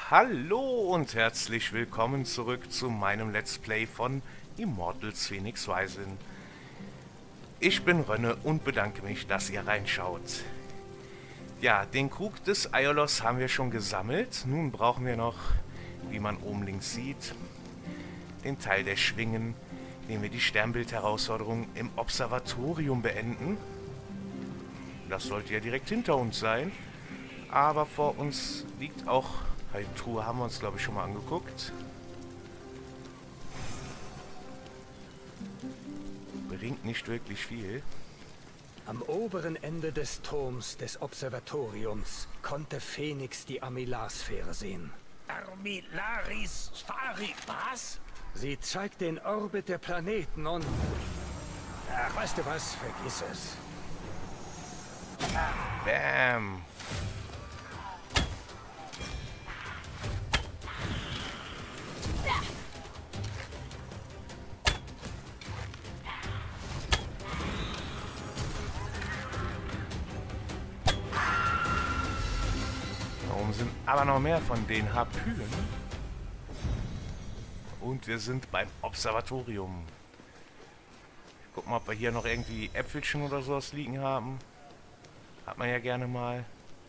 Hallo und herzlich willkommen zurück zu meinem Let's Play von Immortals Fenyx Rising. Ich bin Rönne und bedanke mich, dass ihr reinschaut. Ja, den Krug des Aiolos haben wir schon gesammelt. Nun brauchen wir noch, wie man oben links sieht, den Teil der Schwingen, den wir die Sternbild-Herausforderung im Observatorium beenden. Das sollte ja direkt hinter uns sein. Aber vor uns liegt auch... Die Truhe haben wir uns, glaube ich, schon mal angeguckt. Bringt nicht wirklich viel. Am oberen Ende des Turms des Observatoriums konnte Phoenix die Armillarsphäre sehen. Armillaris-Sphäre, was? Sie zeigt den Orbit der Planeten und... Ach, weißt du was? Vergiss es. Bam! Sind aber noch mehr von den Harpünen. Und wir sind beim Observatorium. Gucken mal, ob wir hier noch irgendwie Äpfelchen oder sowas liegen haben. Hat man ja gerne mal.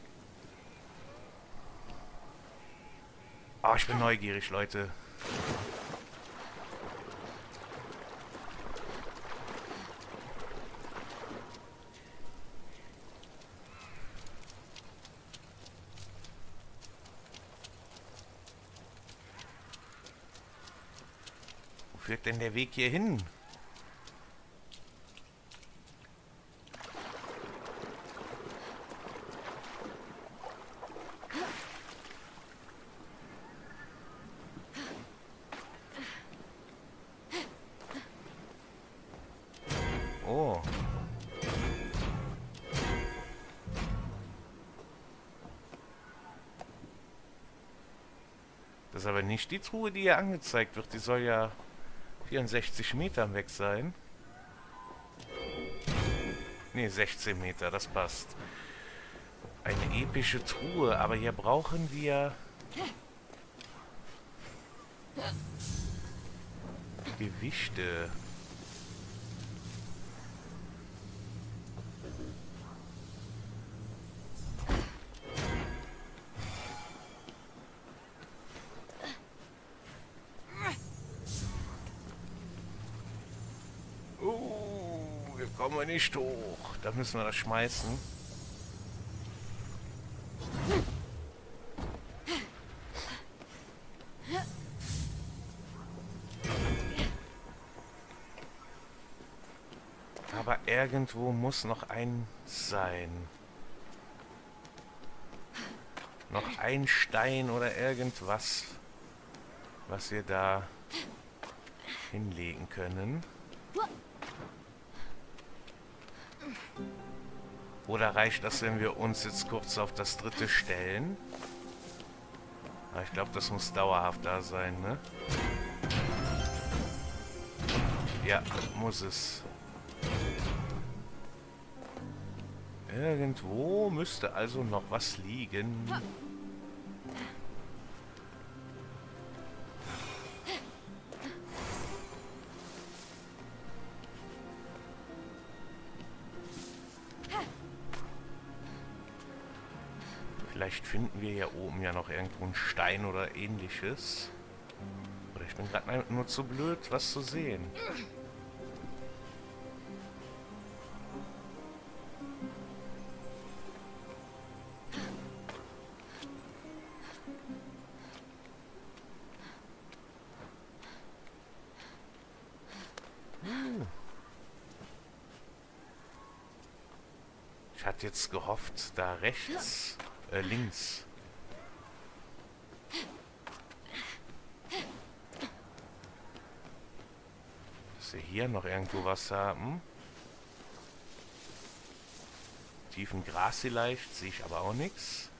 Oh, ich bin neugierig, Leute. Wo führt denn der Weg hier hin? Oh. Das ist aber nicht die Truhe, die hier angezeigt wird. Die soll ja 64 Meter weg sein. Ne, 16 Meter, das passt. Eine epische Truhe, aber hier brauchen wir... Gewichte. Wir kommen nicht hoch. Da müssen wir das schmeißen. Aber irgendwo muss noch ein sein. Noch ein Stein oder irgendwas, was wir da hinlegen können. Oder reicht das, wenn wir uns jetzt kurz auf das dritte stellen? Aber ich glaube, das muss dauerhaft da sein, ne? Ja, muss es. Irgendwo müsste also noch was liegen. Vielleicht finden wir hier oben ja noch irgendwo einen Stein oder ähnliches. Oder ich bin gerade nur zu blöd, was zu sehen. Ich hatte jetzt gehofft, da rechts, links. Dass wir hier noch irgendwo was haben. Tiefen Gras vielleicht, sehe ich aber auch nichts.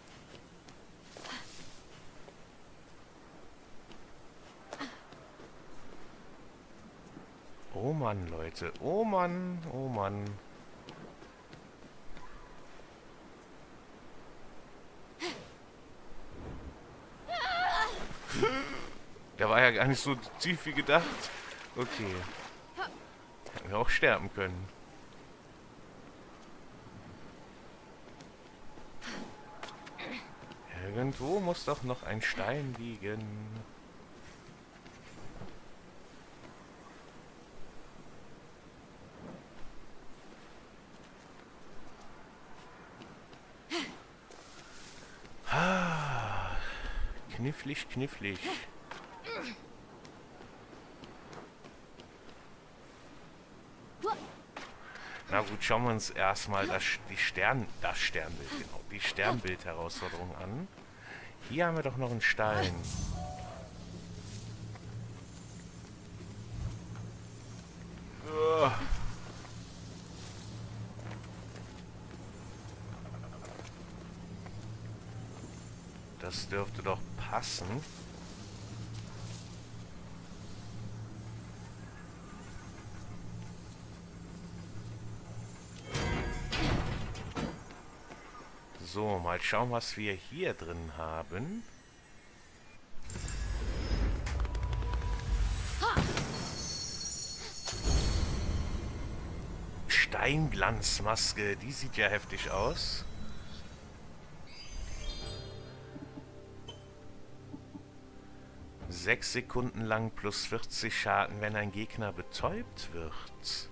Oh Mann, Leute. Oh Mann, oh Mann. Der war ja gar nicht so tief wie gedacht. Okay. Hätten wir auch sterben können. Irgendwo muss doch noch ein Stein liegen. Ah, knifflig, knifflig. Na gut, schauen wir uns erstmal das Sternbild, genau, die Sternbild-Herausforderung an. Hier haben wir doch noch einen Stein. Das dürfte doch passen. So, mal schauen, was wir hier drin haben. Steinglanzmaske, die sieht ja heftig aus. Sechs Sekunden lang plus 40 Schaden, wenn ein Gegner betäubt wird.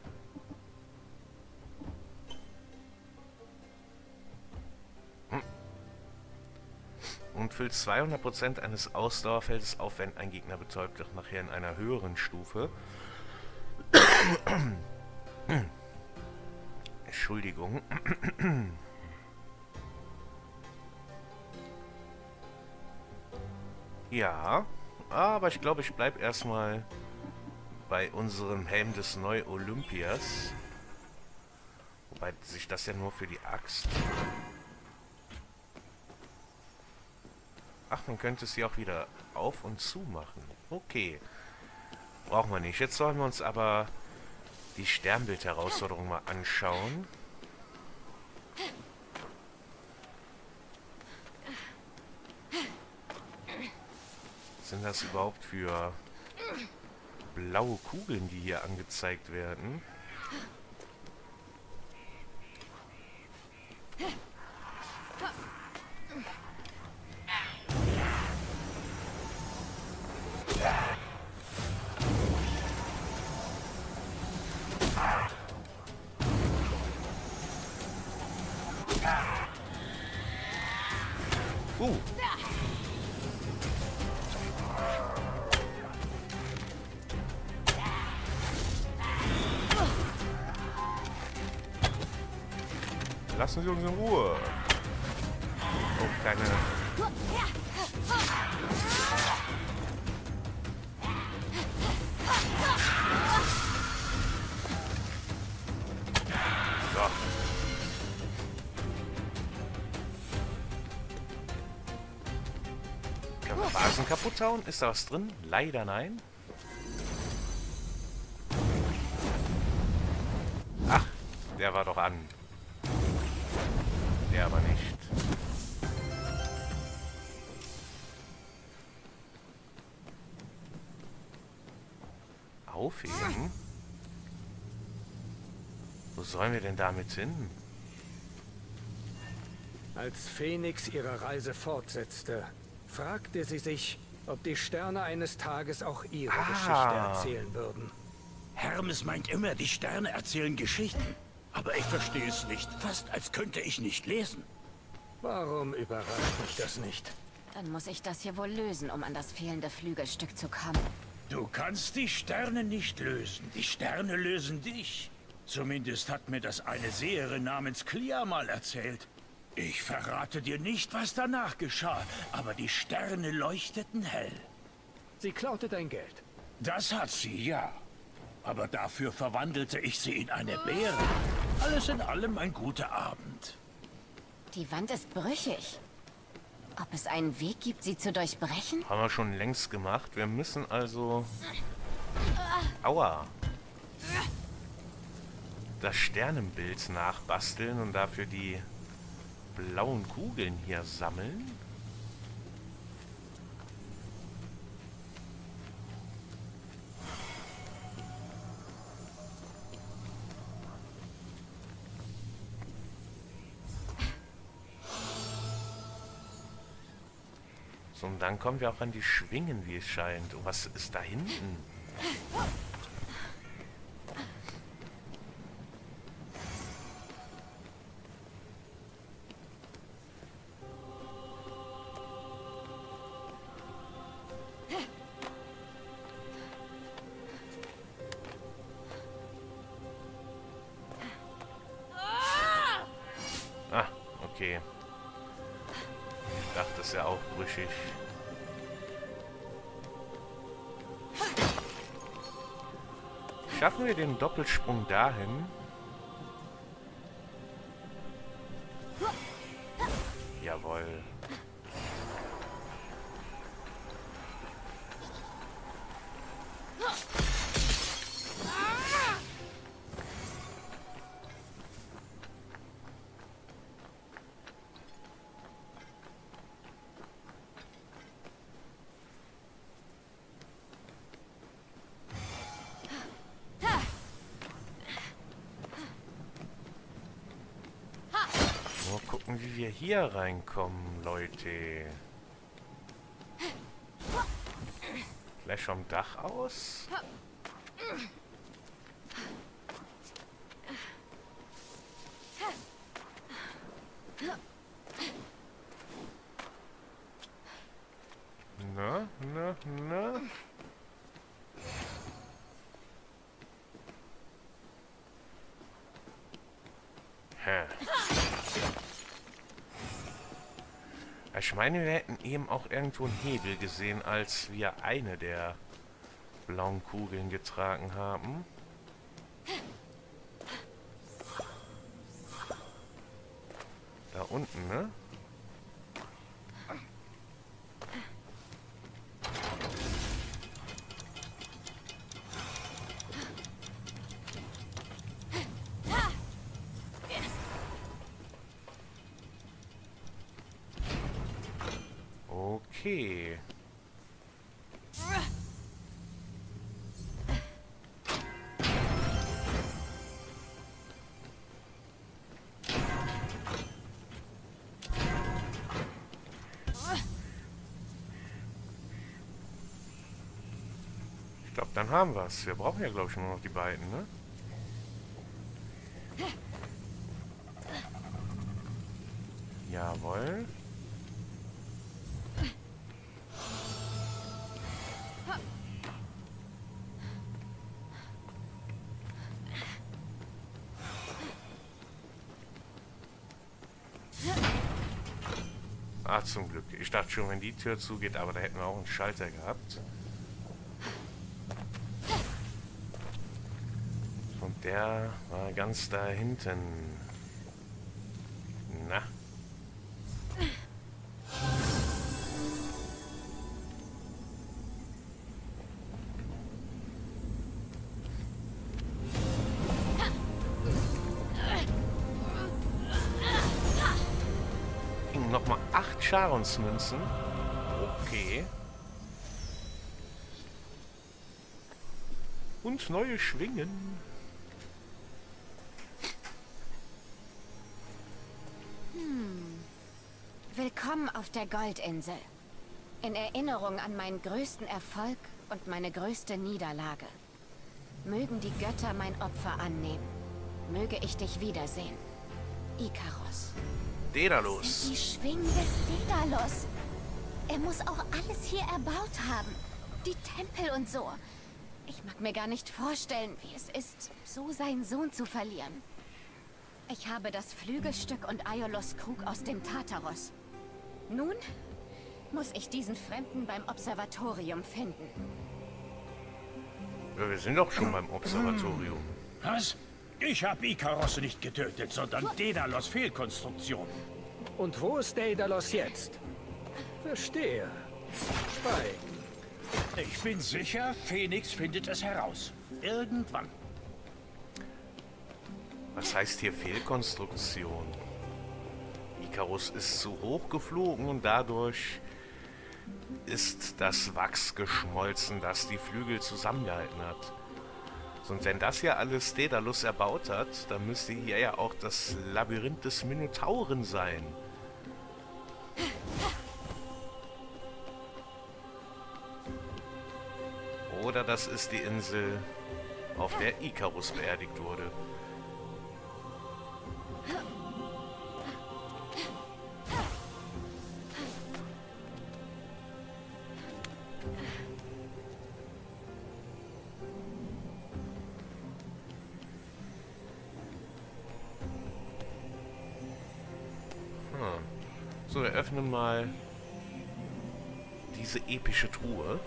Und füllt 200% eines Ausdauerfeldes auf, wenn ein Gegner betäubt wird, nachher in einer höheren Stufe. Entschuldigung. Ja, aber ich glaube, ich bleibe erstmal bei unserem Helm des Neu-Olympias. Wobei sich das ja nur für die Axt... Ach, man könnte es hier auch wieder auf und zu machen. Okay. Brauchen wir nicht. Jetzt sollen wir uns aber die Sternbild-Herausforderung mal anschauen. Was sind das überhaupt für blaue Kugeln, die hier angezeigt werden? Lassen Sie uns in Ruhe. Oh, keine... So. Können wir Basen kaputt hauen? Ist da was drin? Leider nein. Ach, der war doch an. Der aber nicht. Aufheben? Wo sollen wir denn damit hin? Als Phoenix ihre Reise fortsetzte, fragte sie sich, ob die Sterne eines Tages auch ihre Geschichte erzählen würden. Hermes meint immer, die Sterne erzählen Geschichten. Aber ich verstehe es nicht. Fast als könnte ich nicht lesen. Warum überrascht mich das nicht? Dann muss ich das hier wohl lösen, um an das fehlende Flügelstück zu kommen. Du kannst die Sterne nicht lösen. Die Sterne lösen dich. Zumindest hat mir das eine Seherin namens Clea mal erzählt. Ich verrate dir nicht, was danach geschah, aber die Sterne leuchteten hell. Sie klaute dein Geld. Das hat sie, ja. Aber dafür verwandelte ich sie in eine Bäre. Alles in allem ein guter Abend. Die Wand ist brüchig. Ob es einen Weg gibt, sie zu durchbrechen? Haben wir schon längst gemacht. Wir müssen also... Aua. Das Sternenbild nachbasteln und dafür die blauen Kugeln hier sammeln. So, und dann kommen wir auch an die Schwingen, wie es scheint. Und was ist da hinten? Ah, okay. Ich dachte, das ist ja auch brüchig. Schaffen wir den Doppelsprung dahin? Jawohl. Mal gucken, wie wir hier reinkommen, Leute. Vielleicht vom Dach aus? Na, na, na. Hä. Ich meine, wir hätten eben auch irgendwo einen Hebel gesehen, als wir eine der blauen Kugeln getragen haben. Da unten, ne? Okay. Ich glaube, dann haben wir es. Wir brauchen ja, glaube ich, nur noch die beiden, ne? Jawohl. Ah, zum Glück. Ich dachte schon, wenn die Tür zugeht, aber da hätten wir auch einen Schalter gehabt. Und der war ganz da hinten. Na. Nochmal 8 Charonsmünzen. Okay. Und neue Schwingen. Willkommen auf der Goldinsel. In Erinnerung an meinen größten Erfolg und meine größte Niederlage. Mögen die Götter mein Opfer annehmen. Möge ich dich wiedersehen. Ikaros. Daedalus. Die Schwingen des Daedalus. Er muss auch alles hier erbaut haben. Die Tempel und so. Ich mag mir gar nicht vorstellen, wie es ist, so seinen Sohn zu verlieren. Ich habe das Flügelstück und Aiolos Krug aus dem Tartaros. Nun muss ich diesen Fremden beim Observatorium finden. Ja, wir sind doch schon beim Observatorium. Was? Ich habe Ikaros nicht getötet, sondern Daedalos Fehlkonstruktion. Und wo ist Daedalos jetzt? Verstehe. Schweigen. Ich bin sicher, Phoenix findet es heraus. Irgendwann. Was heißt hier Fehlkonstruktion? Ikarus ist zu hoch geflogen und dadurch ist das Wachs geschmolzen, das die Flügel zusammengehalten hat. Und wenn das ja alles Daedalus erbaut hat, dann müsste hier ja auch das Labyrinth des Minotauren sein. Oder das ist die Insel, auf der Ikarus beerdigt wurde. So, wir öffnen mal diese epische Truhe.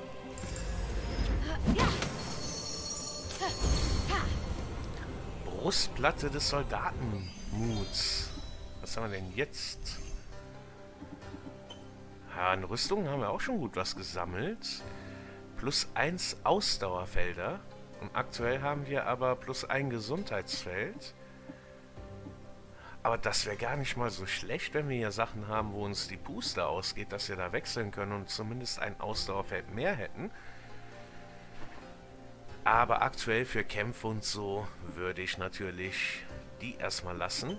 Brustplatte des Soldatenmuts. Was haben wir denn jetzt? Ja, an Rüstungen haben wir auch schon gut was gesammelt. +1 Ausdauerfelder. Und aktuell haben wir aber +1 Gesundheitsfeld. Aber das wäre gar nicht mal so schlecht, wenn wir hier Sachen haben, wo uns die Booster ausgeht, dass wir da wechseln können und zumindest ein Ausdauerfeld mehr hätten. Aber aktuell für Kämpfe und so würde ich natürlich die erstmal lassen.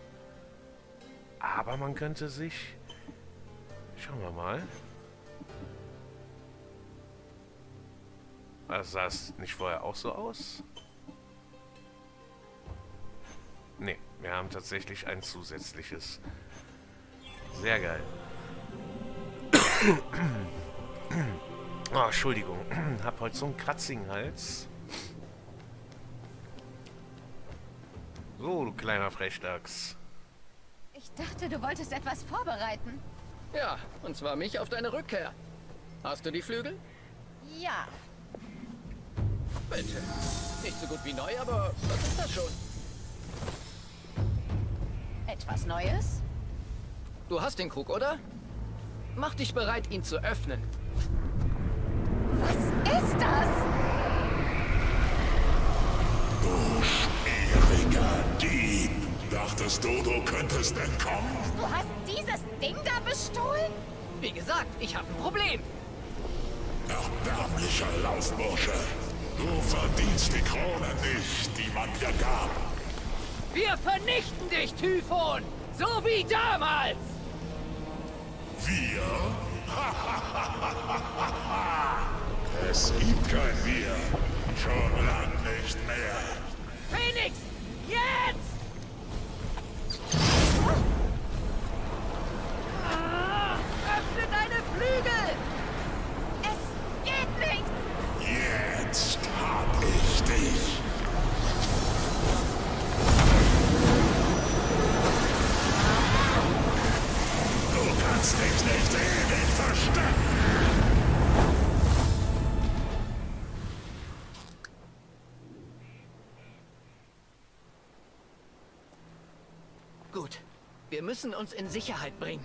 Aber man könnte sich... Schauen wir mal. Sah es nicht vorher auch so aus? Ne, wir haben tatsächlich ein zusätzliches. Sehr geil. Oh, Entschuldigung. Hab heute so einen kratzigen Hals. So, du kleiner Frechdachs. Ich dachte, du wolltest etwas vorbereiten. Ja, und zwar mich auf deine Rückkehr. Hast du die Flügel? Ja. Bitte. Nicht so gut wie neu, aber was ist das schon? Etwas Neues? Du hast den Krug, oder? Mach dich bereit, ihn zu öffnen. Was ist das? Du schmieriger Dieb! Dachtest du könntest entkommen? Du hast dieses Ding da bestohlen? Wie gesagt, ich habe ein Problem. Erbärmlicher Laufbursche! Du verdienst die Krone nicht, die man dir gab. Wir vernichten dich, Typhon! So wie damals! Wir? Es gibt kein Wir. Schon lang nicht mehr. Phoenix! Jetzt! Öffne deine Flügel! Es geht nicht! Jetzt hab ich dich. Du kannst dich nicht ewig verstecken. Gut. Wir müssen uns in Sicherheit bringen.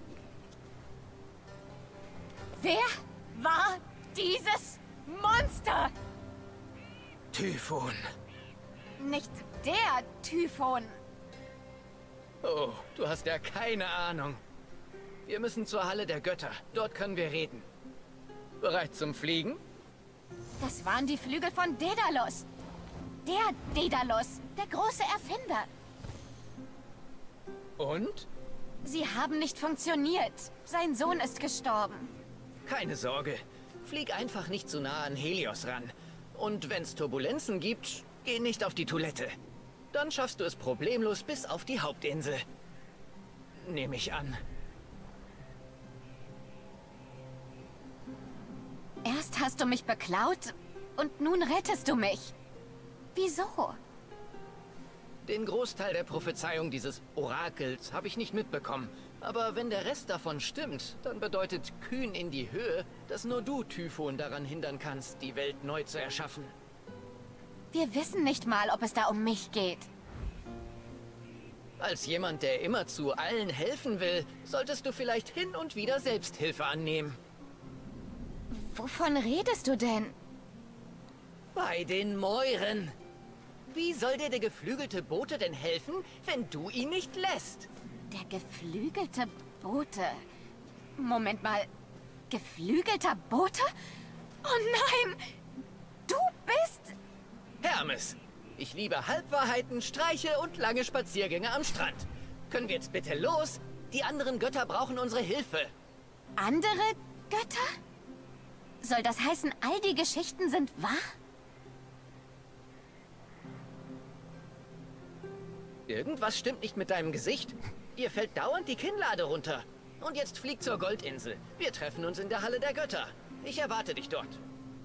Wer war dieses Monster? Typhon. Nicht der Typhon. Oh, du hast ja keine Ahnung. Wir müssen zur Halle der Götter. Dort können wir reden. Bereit zum Fliegen? Das waren die Flügel von Daedalus. Der Daedalus, der große Erfinder. Und? Sie haben nicht funktioniert. Sein Sohn ist gestorben. Keine Sorge. Flieg einfach nicht zu nah an Helios ran. Und wenn's Turbulenzen gibt, geh nicht auf die Toilette. Dann schaffst du es problemlos bis auf die Hauptinsel. Nehme ich an. Erst hast du mich beklaut und nun rettest du mich. Wieso? Den Großteil der Prophezeiung dieses Orakels habe ich nicht mitbekommen. Aber wenn der Rest davon stimmt, dann bedeutet kühn in die Höhe, dass nur du, Typhon, daran hindern kannst, die Welt neu zu erschaffen. Wir wissen nicht mal, ob es da um mich geht. Als jemand, der immerzu allen helfen will, solltest du vielleicht hin und wieder Selbsthilfe annehmen. Wovon redest du denn? Bei den Mäuren. Wie soll dir der geflügelte Bote denn helfen, wenn du ihn nicht lässt? Der geflügelte Bote. Moment mal. Geflügelter Bote? Oh nein! Du bist... Hermes. Ich liebe Halbwahrheiten, Streiche und lange Spaziergänge am Strand. Können wir jetzt bitte los? Die anderen Götter brauchen unsere Hilfe. Andere Götter? Soll das heißen, all die Geschichten sind wahr? Irgendwas stimmt nicht mit deinem Gesicht. Ihr fällt dauernd die Kinnlade runter. Und jetzt flieg zur Goldinsel. Wir treffen uns in der Halle der Götter. Ich erwarte dich dort.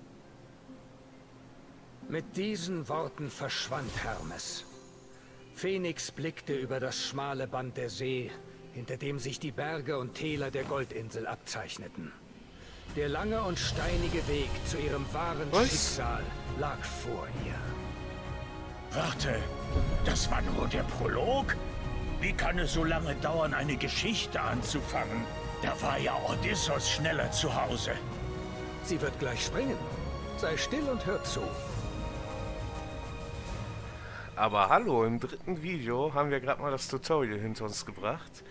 Mit diesen Worten verschwand Hermes. Phoenix blickte über das schmale Band der See, hinter dem sich die Berge und Täler der Goldinsel abzeichneten. Der lange und steinige Weg zu ihrem wahren Schicksal lag vor ihr. Warte, das war nur der Prolog? Wie kann es so lange dauern, eine Geschichte anzufangen? Da war ja Odysseus schneller zu Hause. Sie wird gleich springen. Sei still und hör zu. Aber hallo, im dritten Video haben wir gerade mal das Tutorial hinter uns gebracht.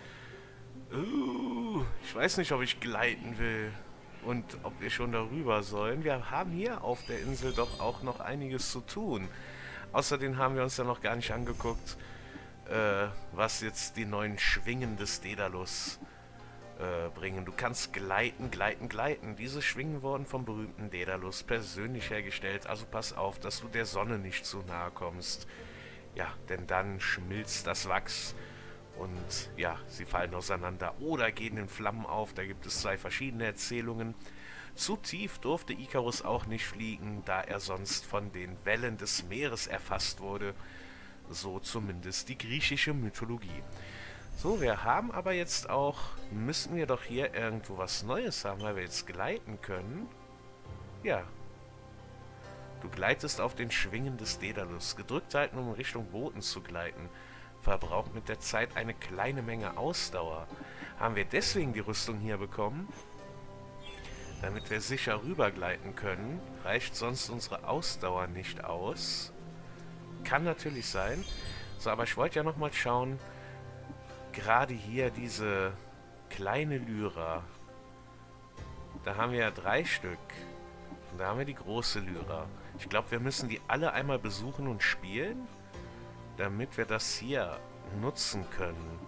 Ich weiß nicht, ob ich gleiten will und ob wir schon darüber sollen. Wir haben hier auf der Insel doch auch noch einiges zu tun. Außerdem haben wir uns ja noch gar nicht angeguckt, was jetzt die neuen Schwingen des Daedalus bringen. Du kannst gleiten, gleiten, gleiten. Diese Schwingen wurden vom berühmten Daedalus persönlich hergestellt. Also pass auf, dass du der Sonne nicht zu nahe kommst. Ja, denn dann schmilzt das Wachs und ja, sie fallen auseinander oder gehen in Flammen auf. Da gibt es 2 verschiedene Erzählungen. Zu tief durfte Ikarus auch nicht fliegen, da er sonst von den Wellen des Meeres erfasst wurde. So zumindest die griechische Mythologie. So, wir haben aber jetzt auch, müssten wir doch hier irgendwo was Neues haben, weil wir jetzt gleiten können. Ja. Du gleitest auf den Schwingen des Daedalus. Gedrückt halten, um in Richtung Boten zu gleiten. Verbraucht mit der Zeit eine kleine Menge Ausdauer. Haben wir deswegen die Rüstung hier bekommen? Damit wir sicher rübergleiten können, reicht sonst unsere Ausdauer nicht aus. Kann natürlich sein. So, aber ich wollte ja nochmal schauen, gerade hier diese kleine Lyra. Da haben wir ja 3 Stück. Und da haben wir die große Lyra. Ich glaube, wir müssen die alle einmal besuchen und spielen, damit wir das hier nutzen können.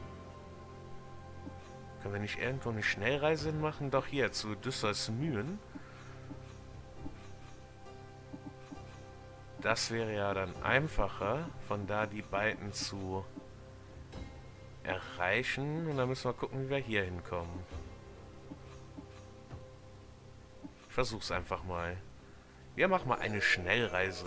Können wir nicht irgendwo eine Schnellreise machen? Doch hier, zu Odysseus Mühen. Das wäre ja dann einfacher, von da die beiden zu erreichen. Und dann müssen wir gucken, wie wir hier hinkommen. Ich versuch's einfach mal. Wir machen mal eine Schnellreise.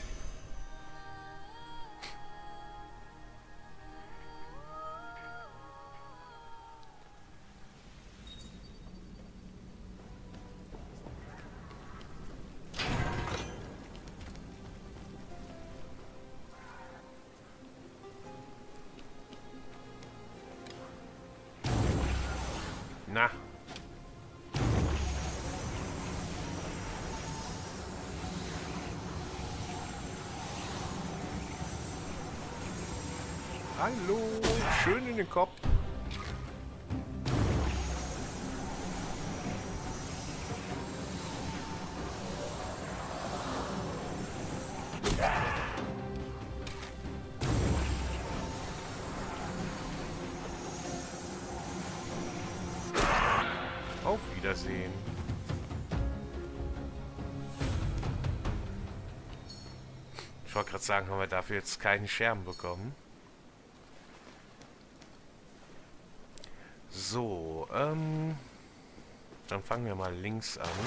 Na. Hallo, schön in den Kopf. Auf Wiedersehen. Ich wollte gerade sagen, haben wir dafür jetzt keinen Scherben bekommen. So, dann fangen wir mal links an.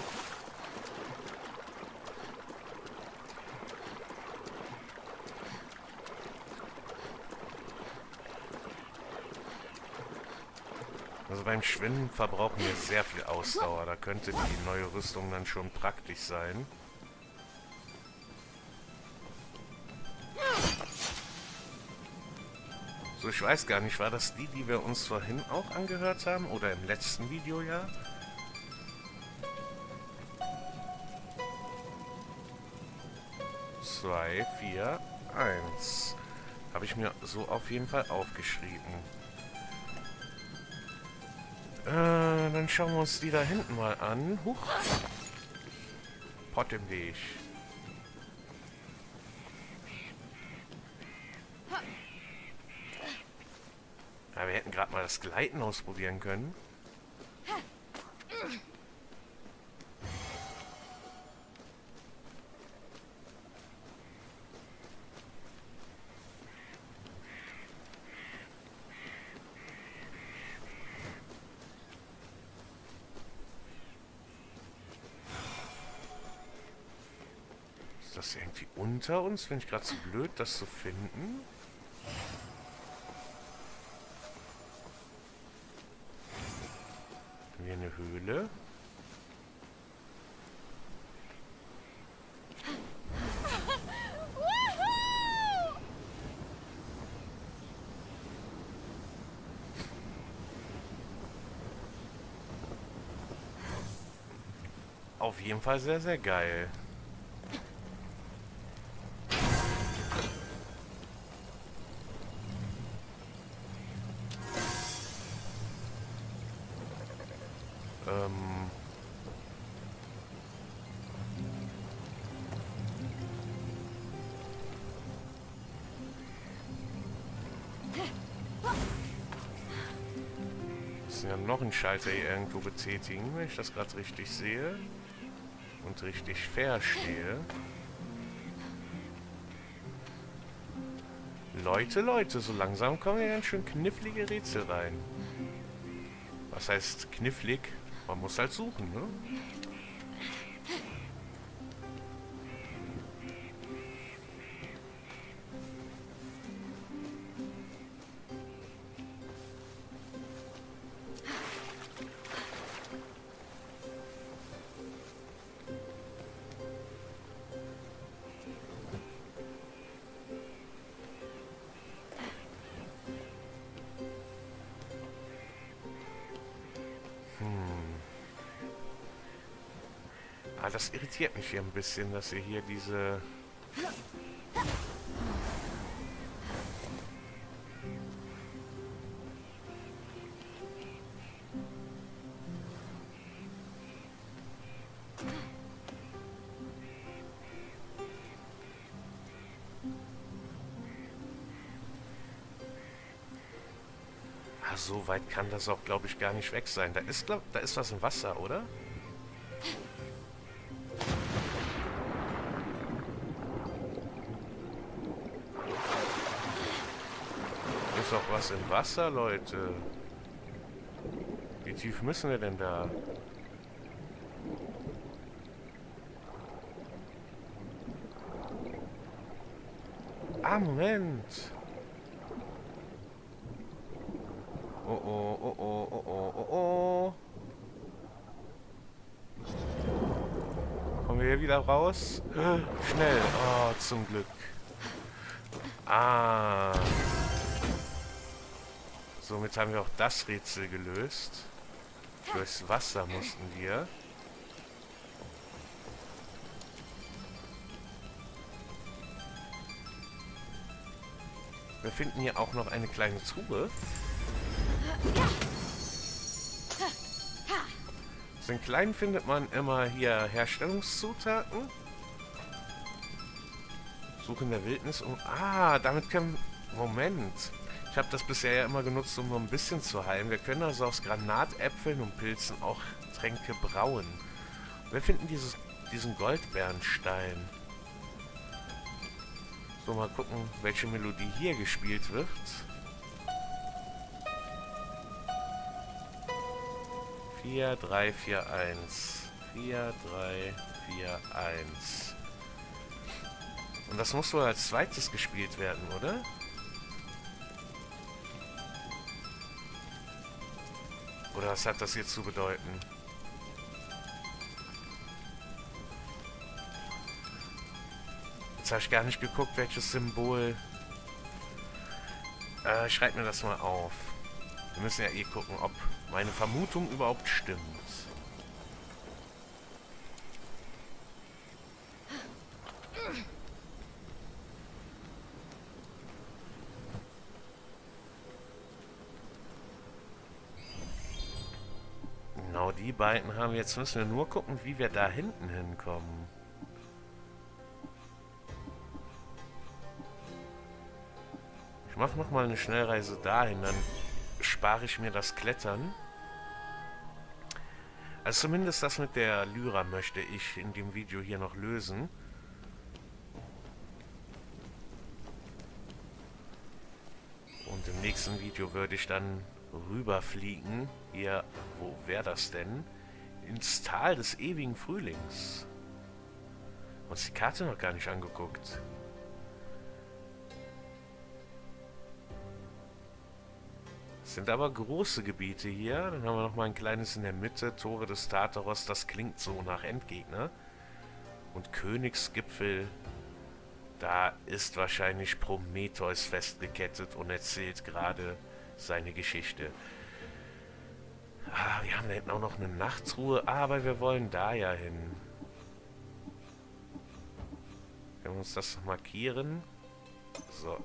Also beim Schwimmen verbrauchen wir sehr viel Ausdauer. Da könnte die neue Rüstung dann schon praktisch sein. So, ich weiß gar nicht, war das die wir uns vorhin auch angehört haben? Oder im letzten Video ja? Zwei, 4, 1. Habe ich mir so auf jeden Fall aufgeschrieben. Dann schauen wir uns die da hinten mal an. Huch. Pott im Weg. Ja, wir hätten gerade mal das Gleiten ausprobieren können. Ist das irgendwie unter uns? Finde ich gerade zu blöd, das zu finden. Haben wir eine Höhle? Auf jeden Fall sehr, sehr geil. Müssen ja noch einen Schalter hier irgendwo betätigen, wenn ich das gerade richtig sehe. Und richtig verstehe. Leute, so langsam kommen ja ganz schön knifflige Rätsel rein. Was heißt knifflig? Man muss halt suchen, ne? Ah, das irritiert mich hier ein bisschen, dass ihr hier diese... Ah, so weit kann das auch, glaube ich, gar nicht weg sein. Da ist was im Wasser, oder? Ist doch was im Wasser, Leute. Wie tief müssen wir denn da? Ah, Moment. Oh, oh, oh, oh, oh, oh, oh, oh. Kommen wir hier wieder raus? Schnell. Oh, zum Glück. Ah. Somit haben wir auch das Rätsel gelöst. Durchs Wasser mussten wir. Wir finden hier auch noch eine kleine Truhe. So einen kleinen findet man immer hier Herstellungszutaten. Suche in der Wildnis um... Ah, damit können... Moment. Ich habe das bisher ja immer genutzt, um nur ein bisschen zu heilen. Wir können also aus Granatäpfeln und Pilzen auch Tränke brauen. Wir finden diesen Goldbernstein. So, mal gucken, welche Melodie hier gespielt wird. 4, 3, 4, 1. 4, 3, 4, 1. Und das muss wohl als zweites gespielt werden, oder? Oder was hat das jetzt zu bedeuten? Jetzt habe ich gar nicht geguckt, welches Symbol... Ich schreibe mir das mal auf. Wir müssen ja eh gucken, ob meine Vermutung überhaupt stimmt. Genau die beiden haben wir. Jetzt müssen wir nur gucken, wie wir da hinten hinkommen. Ich mache nochmal eine Schnellreise dahin, dann spare ich mir das Klettern. Also zumindest das mit der Lyra möchte ich in dem Video hier noch lösen. Und im nächsten Video würde ich dann rüberfliegen. Hier, wo wäre das denn? Ins Tal des ewigen Frühlings. Uns die Karte noch gar nicht angeguckt. Es sind aber große Gebiete hier. Dann haben wir noch mal ein kleines in der Mitte. Tore des Tartaros, das klingt so nach Endgegner. Und Königsgipfel, da ist wahrscheinlich Prometheus festgekettet und erzählt gerade seine Geschichte. Ah, wir haben da hinten auch noch eine Nachtruhe, aber wir wollen da ja hin. Können wir uns das markieren? So.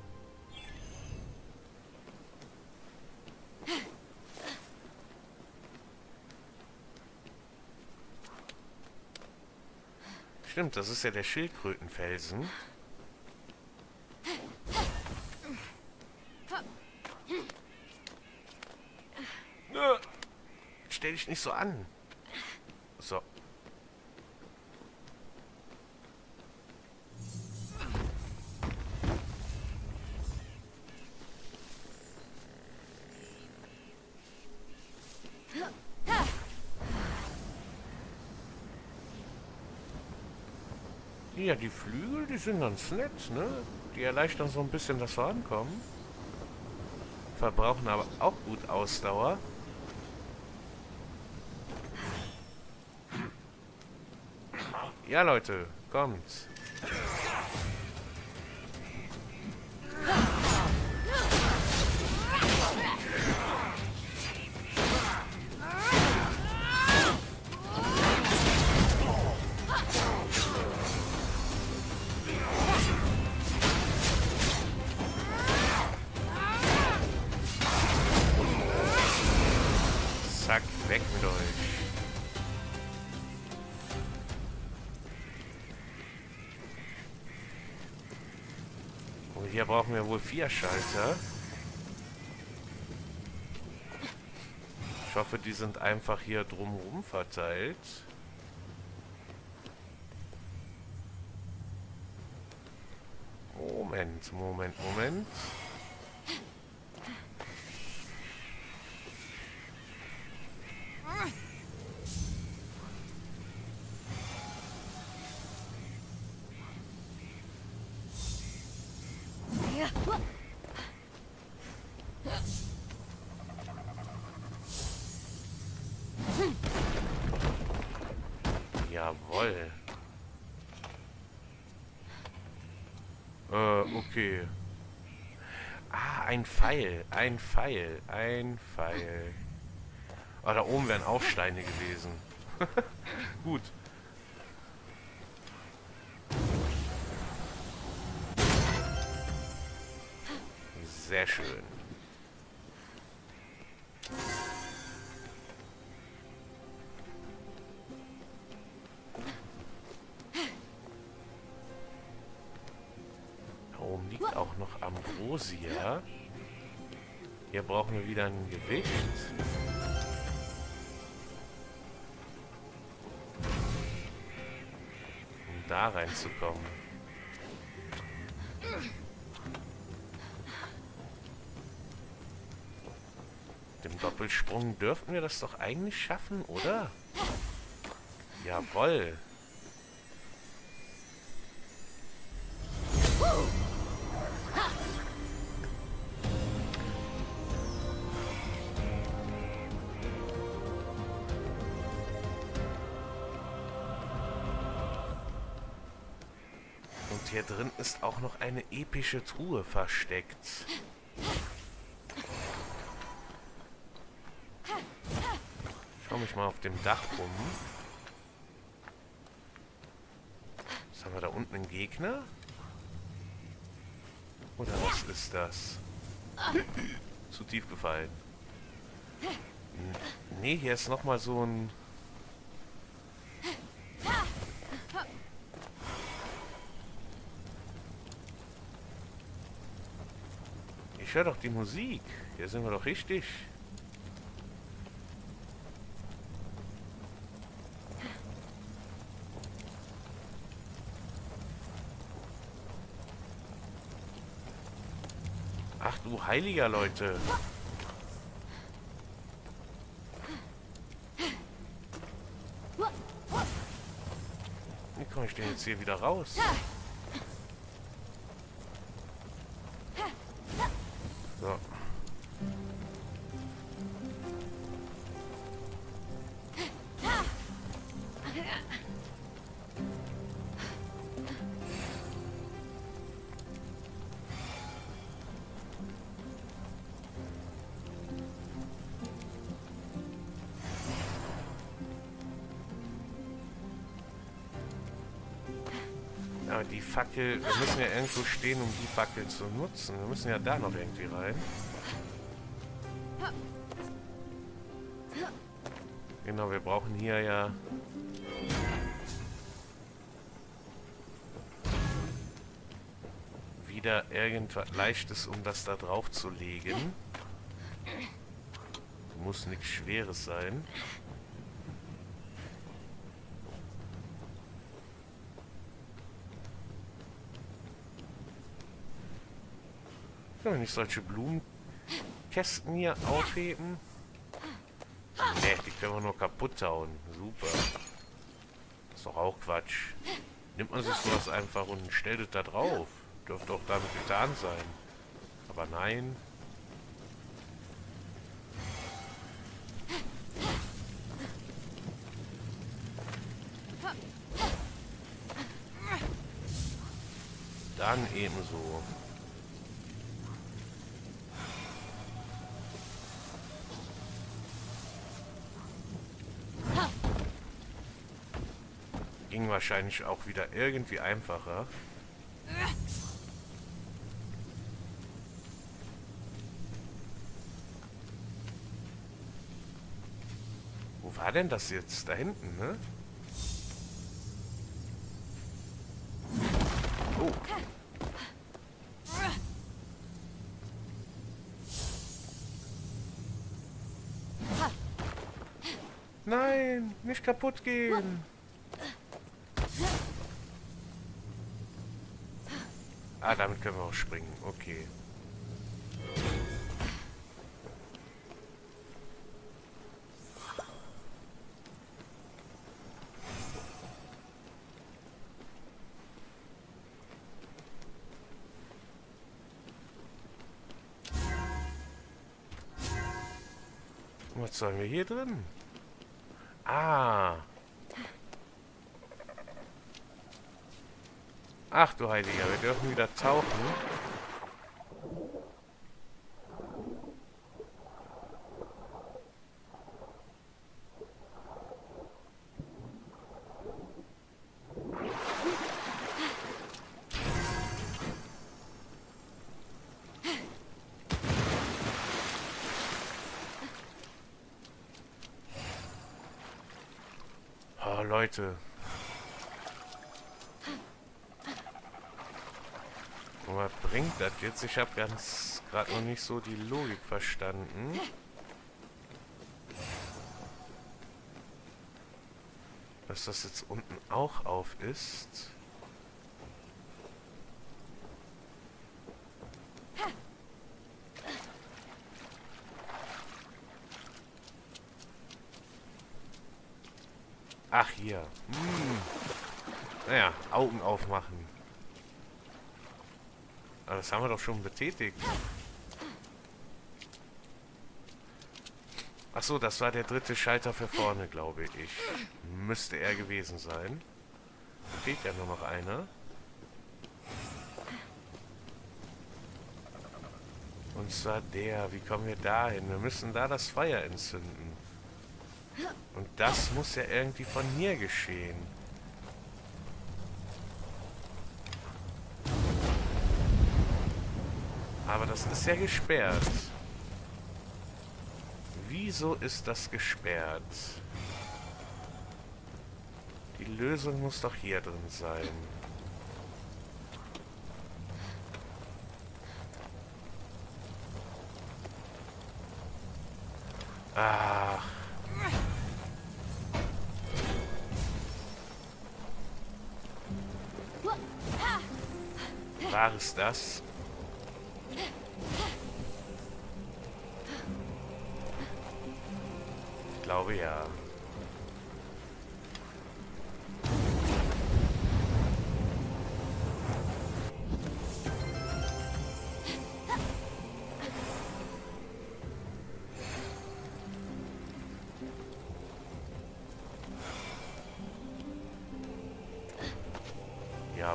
Stimmt, das ist ja der Schildkrötenfelsen. Stell dich nicht so an. So. Ja, die Flügel, die sind ganz nett, ne? Die erleichtern so ein bisschen das Vorankommen. Verbrauchen aber auch gut Ausdauer. Ja, Leute, kommt. Zack, weg mit euch. Und hier brauchen wir wohl 4 Schalter. Ich hoffe, die sind einfach hier drumherum verteilt. Moment, Moment, Moment. Jawohl. Okay. Ah, ein Pfeil. Ein Pfeil. Ein Pfeil. Ah, da oben wären auch Steine gewesen. Gut. Sehr schön. Da oben liegt auch noch Ambrosia. Hier brauchen wir wieder ein Gewicht. Um da reinzukommen. Dem Doppelsprung dürften wir das doch eigentlich schaffen, oder? Jawohl. Und hier drin ist auch noch eine epische Truhe versteckt. Schau mich mal auf dem Dach rum. Was haben wir da unten? Einen Gegner? Oder was ist das? Zu tief gefallen. Nee, hier ist nochmal so ein... Ich höre doch die Musik. Hier sind wir doch richtig. Ach du heiliger Leute. Wie komme ich ich denn jetzt hier wieder raus? So. Aber die Fackel, wir müssen ja irgendwo stehen, um die Fackel zu nutzen. Wir müssen ja da noch irgendwie rein. Genau, wir brauchen hier ja... wieder irgendwas Leichtes, um das da drauf zu legen. Muss nichts Schweres sein. Können wir nicht solche Blumenkästen hier aufheben? Ne, die können wir nur kaputt hauen. Super. Ist doch auch Quatsch. Nimmt man sich sowas einfach und stellt es da drauf. Dürfte auch damit getan sein. Aber nein. Dann ebenso. Ging wahrscheinlich auch wieder irgendwie einfacher. Wo war denn das jetzt? Da hinten, ne? Oh. Nein, nicht kaputt gehen. Ah, damit können wir auch springen. Okay. Was sollen wir hier drin? Ah. Ach du Heiliger, wir dürfen wieder tauchen. Oh, Leute. Und was bringt das jetzt? Ich habe ganz gerade noch nicht so die Logik verstanden. Dass das jetzt unten auch auf ist. Ach, hier. Naja, Augen aufmachen. Aber das haben wir doch schon betätigt. Ach so, das war der dritte Schalter für vorne, glaube ich. Müsste er gewesen sein. Da fehlt ja nur noch einer. Und zwar der. Wie kommen wir da hin? Wir müssen da das Feuer entzünden. Und das muss ja irgendwie von hier geschehen. Aber das ist ja gesperrt. Wieso ist das gesperrt? Die Lösung muss doch hier drin sein. Ach. War es das? Ich glaube ja.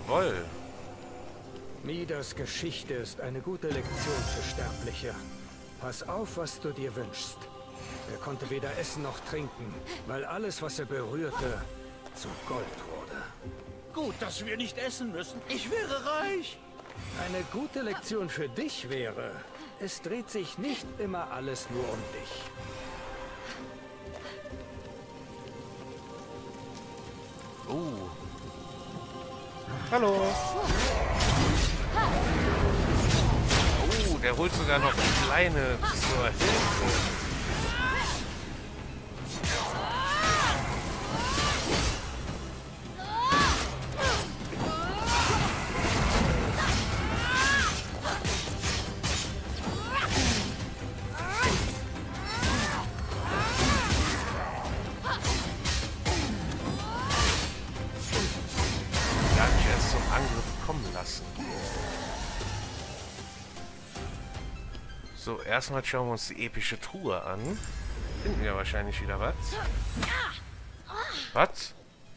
Jawohl. Midas Geschichte ist eine gute Lektion für Sterbliche. Pass auf, was du dir wünschst. Er konnte weder essen noch trinken, weil alles, was er berührte, zu Gold wurde. Gut, dass wir nicht essen müssen. Ich wäre reich. Eine gute Lektion für dich wäre, es dreht sich nicht immer alles nur um dich. Hallo. Der holt sogar noch die Kleine zur Hilfe. So, erstmal schauen wir uns die epische Truhe an. Finden wir wahrscheinlich wieder was. Was?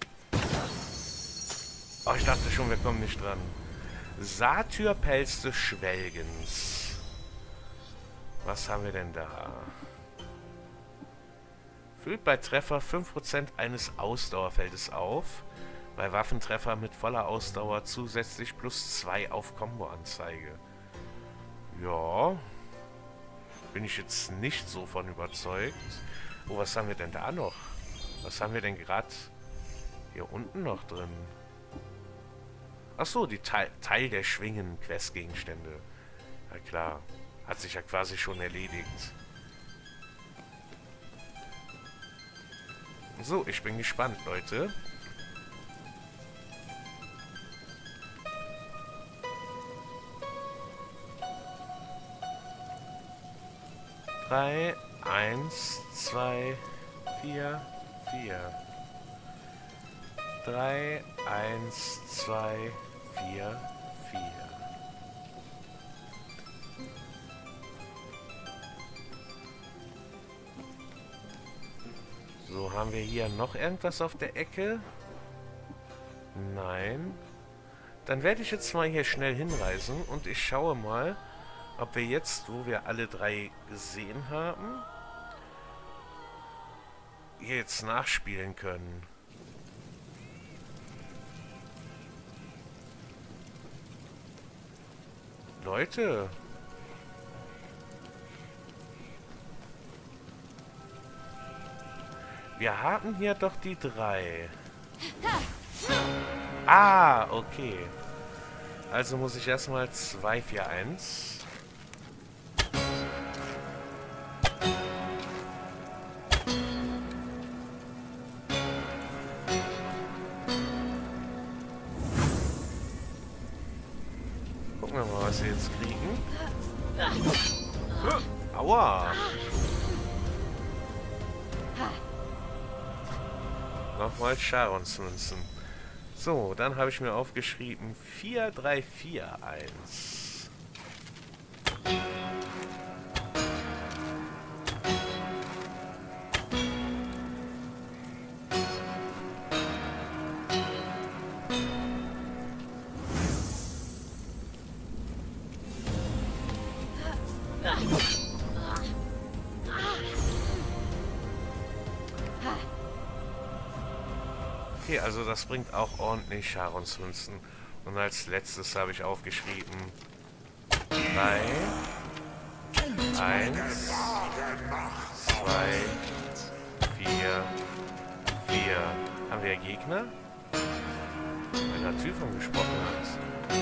Oh, ich dachte schon, wir kommen nicht dran. Satyrpelz des Schwelgens. Was haben wir denn da? Füllt bei Treffer 5% eines Ausdauerfeldes auf. Bei Waffentreffer mit voller Ausdauer zusätzlich +2 auf Komboanzeige. Ja. Bin ich jetzt nicht so von überzeugt. Oh, was haben wir denn da noch? Was haben wir denn gerade hier unten noch drin? Achso, die Teil der Schwingen Questgegenstände. Ja klar. Hat sich ja quasi schon erledigt. So, ich bin gespannt, Leute. Drei, 1, 2, 4, 4. 3, 1, 2, 4, 4. So, haben wir hier noch irgendwas auf der Ecke? Nein. Dann werde ich jetzt mal hier schnell hinreisen und ich schaue mal, ob wir jetzt, wo wir alle drei gesehen haben, hier jetzt nachspielen können. Leute. Wir haben hier doch die 3. Ah, okay. Also muss ich erstmal 2, 4, 1. Gucken wir mal, was wir jetzt kriegen. Aua! Nochmal Charonsmünzen. So, dann habe ich mir aufgeschrieben 4, 3, 4, 1. Okay, also das bringt auch ordentlich Charonsmünzen. Und als letztes habe ich aufgeschrieben 3, 1, 2, 4, 4. Haben wir Gegner? Wenn der Typhon gesprochen hat.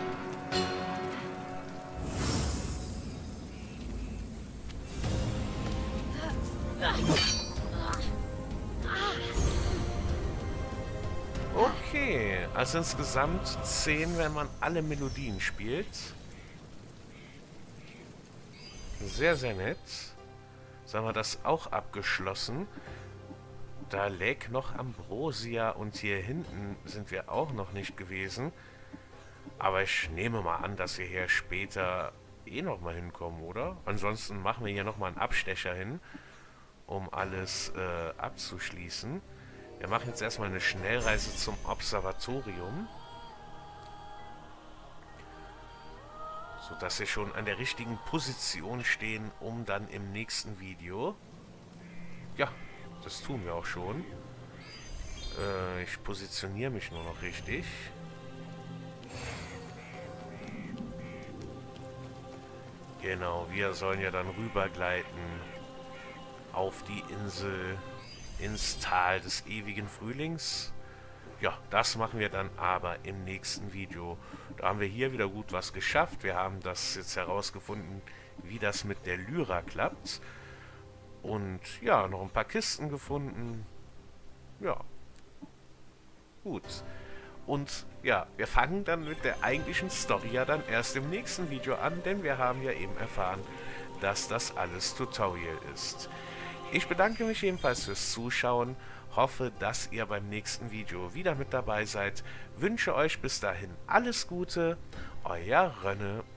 Okay, also insgesamt 10, wenn man alle Melodien spielt. Sehr, sehr nett. So haben wir das auch abgeschlossen. Da lag noch Ambrosia und hier hinten sind wir auch noch nicht gewesen. Aber ich nehme mal an, dass wir hier später eh noch mal hinkommen, oder? Ansonsten machen wir hier noch mal einen Abstecher hin, um alles abzuschließen. Wir machen jetzt erstmal eine Schnellreise zum Observatorium. sodass wir schon an der richtigen Position stehen, um dann im nächsten Video... Ja, das tun wir auch schon. Ich positioniere mich nur noch richtig. Genau, wir sollen ja dann rübergleiten auf die Insel, ins Tal des ewigen Frühlings. Ja, das machen wir dann aber im nächsten Video. Da haben wir hier wieder gut was geschafft. Wir haben das jetzt herausgefunden, wie das mit der Lyra klappt. Und ja, noch ein paar Kisten gefunden. Ja. Gut. Und ja, wir fangen dann mit der eigentlichen Story ja dann erst im nächsten Video an, denn wir haben ja eben erfahren, dass das alles Tutorial ist. Ich bedanke mich jedenfalls fürs Zuschauen, hoffe, dass ihr beim nächsten Video wieder mit dabei seid, wünsche euch bis dahin alles Gute, euer Rönne.